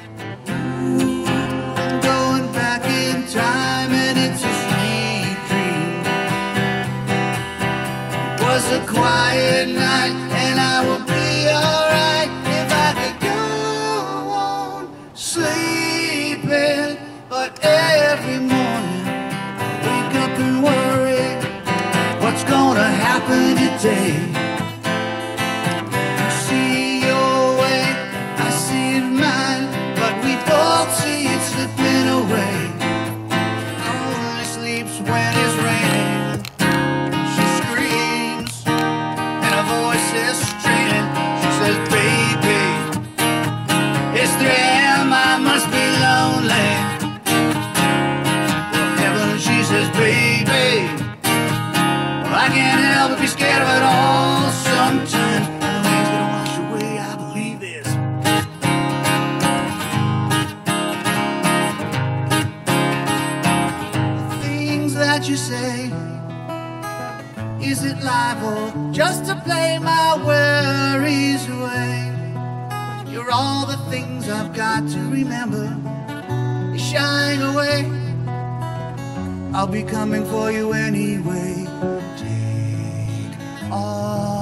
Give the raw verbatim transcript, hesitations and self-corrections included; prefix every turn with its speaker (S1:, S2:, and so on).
S1: Ooh, I'm going back in time and it's a sweet dream. It was a quiet night and I will be alright if I could go on sleeping. But every morning I wake up and worry what's gonna happen today. You see your way, I see it mine, but we both see it slipping away. Only sleeps when it's raining. She screams and her voice is straining. She says, baby, it's three a m, I must be lonely. For heaven, she says, baby, well, I can't help but be scared of it all sometimes. And the rain's gonna wash away, I believe this. The things that you say, is it live or just to play my worries away? You're all the things I've got to remember. You're shying away, I'll be coming for you anyway. Take all